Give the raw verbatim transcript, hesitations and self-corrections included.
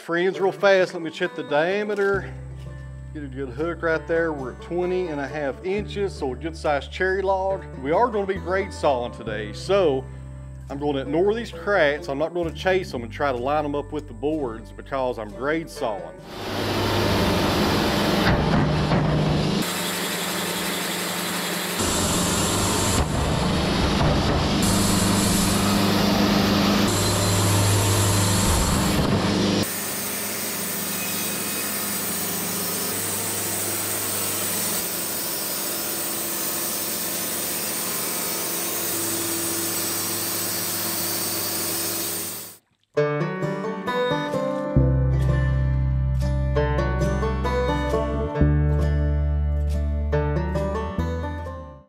friends real fast. Let me check the diameter. Get a good hook right there. We're at twenty and a half inches, so a good sized cherry log. We are going to be grade sawing today, so I'm going to ignore these cracks. I'm not going to chase them and try to line them up with the boards because I'm grade sawing.